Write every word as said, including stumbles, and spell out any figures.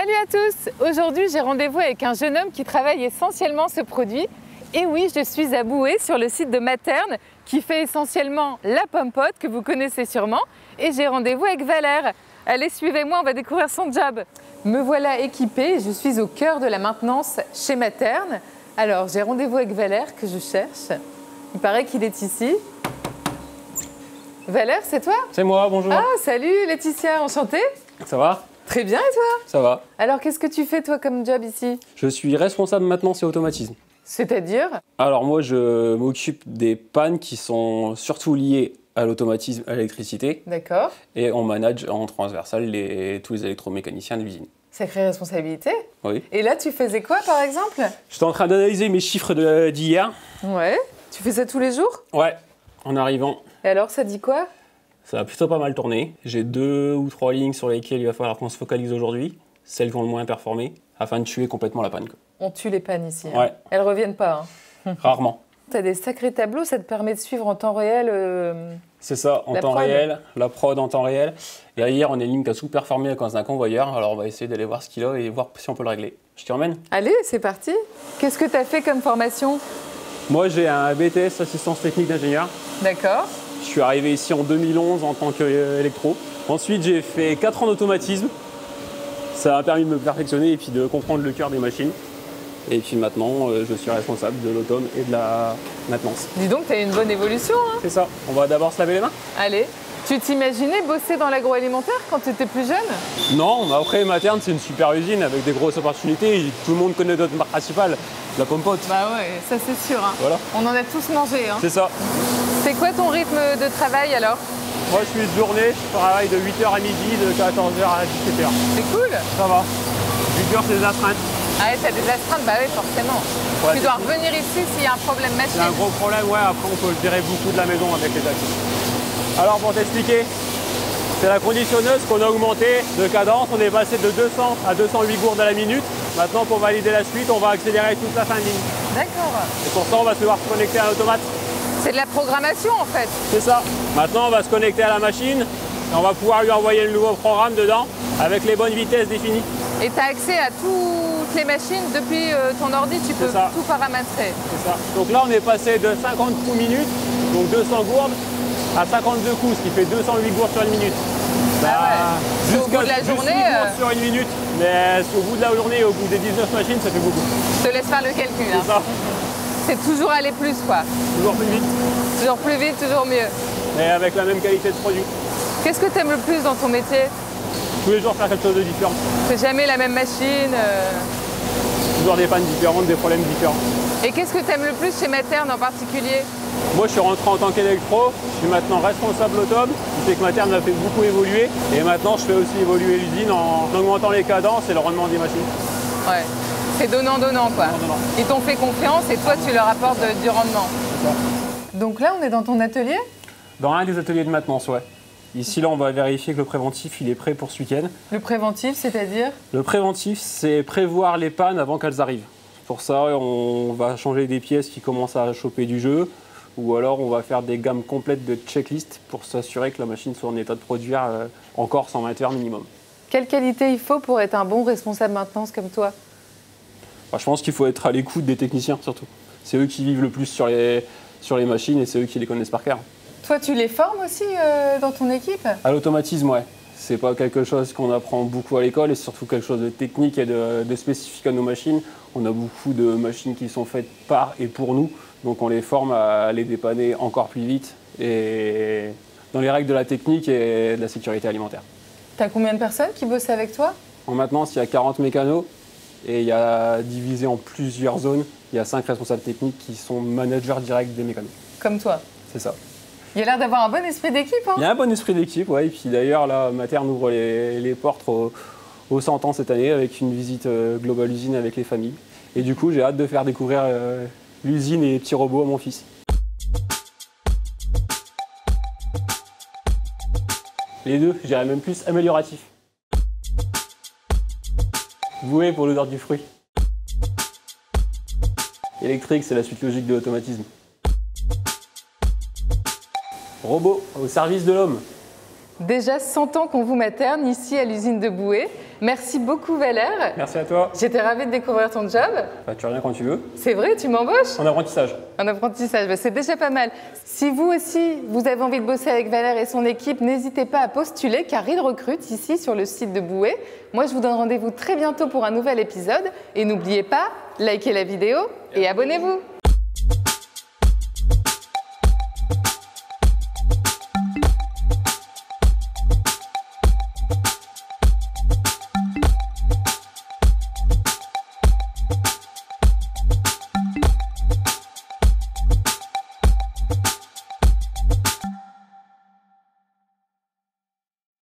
Salut à tous! Aujourd'hui, j'ai rendez-vous avec un jeune homme qui travaille essentiellement ce produit. Et oui, je suis à Boué, sur le site de Materne, qui fait essentiellement la pomme pote, que vous connaissez sûrement. Et j'ai rendez-vous avec Valère. Allez, suivez-moi, on va découvrir son job. Me voilà équipée, je suis au cœur de la maintenance chez Materne. Alors, j'ai rendez-vous avec Valère, que je cherche. Il paraît qu'il est ici. Valère, c'est toi? C'est moi, bonjour. Ah, salut Laetitia, enchantée. Ça va? Très bien, et toi? Ça va. Alors, qu'est-ce que tu fais, toi, comme job ici? Je suis responsable maintenance et automatisme. C'est-à-dire? Alors moi, je m'occupe des pannes qui sont surtout liées à l'automatisme, à l'électricité. D'accord. Et on manage en transversal les, tous les électromécaniciens de l'usine. Sacrée responsabilité. Oui. Et là, tu faisais quoi, par exemple? J'étais en train d'analyser mes chiffres de- d'hier. Ouais. Tu fais ça tous les jours? Ouais, en arrivant. Et alors, ça dit quoi? Ça a plutôt pas mal tourné. J'ai deux ou trois lignes sur lesquelles il va falloir qu'on se focalise aujourd'hui. Celles qui ont le moins performé, afin de tuer complètement la panne. On tue les pannes ici. Hein. Ouais. Elles reviennent pas. Hein. Rarement. Tu as des sacrés tableaux, ça te permet de suivre en temps réel. Euh... C'est ça, en La temps prod. réel, la prod en temps réel. Et là, hier, on a une ligne qui a sous-performé à cause d'un convoyeur. Alors, on va essayer d'aller voir ce qu'il a et voir si on peut le régler. Je t'y emmène? Allez, c'est parti. Qu'est-ce que tu as fait comme formation? Moi, j'ai un B T S, assistance technique d'ingénieur. D'accord. Je suis arrivé ici en deux mille onze en tant qu'électro. Ensuite, j'ai fait quatre ans d'automatisme. Ça m'a permis de me perfectionner et puis de comprendre le cœur des machines. Et puis maintenant, euh, je suis responsable de l'autome et de la maintenance. Dis donc, tu as une bonne évolution. Hein. C'est ça. On va d'abord se laver les mains? Allez. Tu t'imaginais bosser dans l'agroalimentaire quand tu étais plus jeune? Non, mais après, Materne, c'est une super usine avec des grosses opportunités. Tout le monde connaît notre marque principale, la pomme pote. Bah ouais, ça c'est sûr. Hein. Voilà. On en a tous mangé. Hein. C'est ça. C'est quoi ton rythme de travail alors? Moi, je suis de journée, je travaille de huit heures à midi, de quatorze heures à dix-sept heures. C'est cool. Ça va. huit heures, c'est des astreintes. Ah ouais, t'as des astreintes? Bah oui, forcément. Ouais, tu dois revenir ici s'il y a un problème machine. C'est un gros problème, ouais. Après, on peut le gérer beaucoup de la maison avec les taxis. Alors, pour t'expliquer, c'est la conditionneuse qu'on a augmenté de cadence. On est passé de deux cents à deux cent huit gourdes à la minute. Maintenant, pour valider la suite, on va accélérer toute la fin de ligne. D'accord. Et pour ça, on va devoir se connecter à l'automate. C'est de la programmation en fait. C'est ça. Maintenant, on va se connecter à la machine et on va pouvoir lui envoyer le nouveau programme dedans avec les bonnes vitesses définies. Et tu as accès à toutes les machines depuis euh, ton ordi, tu peux ça. tout paramétrer. C'est ça. Donc là, on est passé de cinquante coups minutes, donc deux cents gourdes, à cinquantedeux coups, ce qui fait deux cent huit gourdes sur une minute. Bah ouais. C'est au bout de la jusqu'à journée. huit euh, gourdes sur une minute, mais au bout de la journée, au bout des dix-neuf machines, ça fait beaucoup. Je te laisse faire le calcul. C'est Hein. ça. C'est toujours aller plus quoi. Toujours plus vite, Toujours plus vite, toujours mieux. mais avec la même qualité de produit. Qu'est-ce que tu aimes le plus dans ton métier? Tous les jours, faire quelque chose de différent. C'est jamais la même machine. euh. Toujours des pannes différentes, des problèmes différents. Et qu'est-ce que tu aimes le plus chez Materne en particulier? Moi, je suis rentré en tant qu'électro, je suis maintenant responsable autom, ce qui fait que Materne m'a fait beaucoup évoluer. Et maintenant, je fais aussi évoluer l'usine en augmentant les cadences et le rendement des machines. Ouais. C'est donnant-donnant quoi. Donnant-donnant. Ils t'ont fait confiance et toi tu leur apportes de- du rendement. C'est ça. Donc là, on est dans ton atelier? Dans un des ateliers de maintenance, ouais. Ici, là, on va vérifier que le préventif, il est prêt pour ce week-end. Le préventif, c'est-à-dire? Le préventif, c'est prévoir les pannes avant qu'elles arrivent. Pour ça, on va changer des pièces qui commencent à choper du jeu, ou alors on va faire des gammes complètes de checklist pour s'assurer que la machine soit en état de produire euh, encore cent vingt heures minimum. Quelle qualité il faut pour être un bon responsable maintenance comme toi? Enfin, je pense qu'il faut être à l'écoute des techniciens, surtout. C'est eux qui vivent le plus sur les, sur les machines et c'est eux qui les connaissent par cœur. Toi, tu les formes aussi euh, dans ton équipe? À l'automatisme, ouais. C'est pas quelque chose qu'on apprend beaucoup à l'école et c'est surtout quelque chose de technique et de, de spécifique à nos machines. On a beaucoup de machines qui sont faites par et pour nous, donc on les forme à les dépanner encore plus vite et dans les règles de la technique et de la sécurité alimentaire. T'as combien de personnes qui bossent avec toi? En maintenance, il y a quarante mécanos et il y a divisé en plusieurs zones. Il y a cinq responsables techniques qui sont managers directs des mécanos. Comme toi. C'est ça. Il a l'air d'avoir un bon esprit d'équipe. Hein? Il y a un bon esprit d'équipe, ouais. Et puis d'ailleurs, là, Materne ouvre les, les portes au, au cent ans cette année avec une visite euh, globale usine avec les familles. Et du coup, j'ai hâte de faire découvrir euh, l'usine et les petits robots à mon fils. Les deux, je dirais même plus amélioratif. Boué pour l'odeur du fruit. Électrique, c'est la suite logique de l'automatisme. Robot au service de l'homme. Déjà cent ans qu'on vous materne ici à l'usine de Boué. Merci beaucoup Valère. Merci à toi. J'étais ravie de découvrir ton job. Bah, tu reviens quand tu veux. C'est vrai, tu m'embauches? En apprentissage. En apprentissage, bah, c'est déjà pas mal. Si vous aussi, vous avez envie de bosser avec Valère et son équipe, n'hésitez pas à postuler car il recrute ici sur le site de Boué. Moi, je vous donne rendez-vous très bientôt pour un nouvel épisode. Et n'oubliez pas, likez la vidéo et abonnez-vous.